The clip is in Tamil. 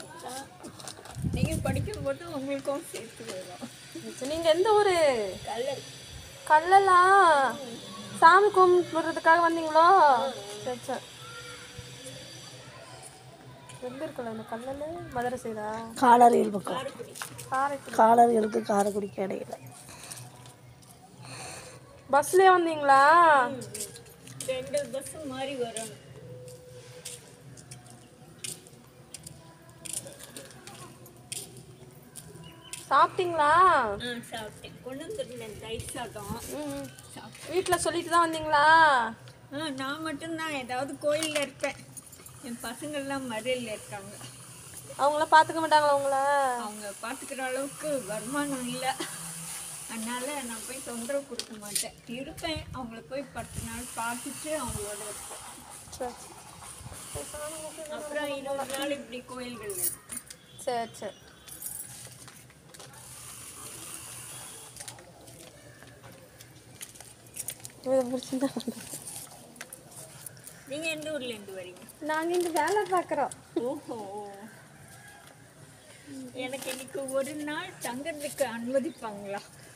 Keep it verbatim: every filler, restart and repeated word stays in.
நீங்கள் படிக்கும்போது உங்களுக்கும் சேர்த்து வரும். நீங்கள் எந்த ஊர்? கல்லல். கல்லலா? சாமி கும்பிட்றதுக்காக வந்தீங்களோ? சரி சரி. எங்கே இருக்கல இந்த கல்லல்? மதுரை சைடா? காலறியல் பக்கம். காரைக்குடி. காலறியலுக்கு காரைக்குடிக்கு இடையில. பஸ்லேயே வந்தீங்களா? ரெண்டு பஸ் மாதிரி வரும். சாப்பிட்டீங்களா? ஆ சாப்பிட்டேன். கொண்டு வந்துருந்தேன் தயிர் சாதம். ம். வீட்டில் சொல்லிட்டு தான் வந்தீங்களா? ஆ நான் மட்டும்தான் ஏதாவது கோயிலில் இருப்பேன். என் பசங்கள்லாம் மதுரையில் இருக்காங்க. அவங்கள பார்த்துக்க மாட்டாங்களா உங்களை? அவங்க பார்த்துக்கிற அளவுக்கு வருமானம் இல்லை. அதனால் நான் போய் தொந்தரவு கொடுக்க மாட்டேன். இருப்பேன். அவங்கள போய் பத்து நாள் பார்த்துட்டு அவங்களோட இருப்பேன். சரி. அப்புறம் இருபது நாள் இப்படி கோயில்கள் இருக்கு. சரி சரி. நீங்கள் எந்த ஊர்லேருந்து வரீங்க? நாங்கள் இங்கே வேலை பார்க்குறோம். ஓஹோ. எனக்கு இன்னைக்கு ஒரு நாள் தங்குறதுக்கு அனுமதிப்பாங்களா?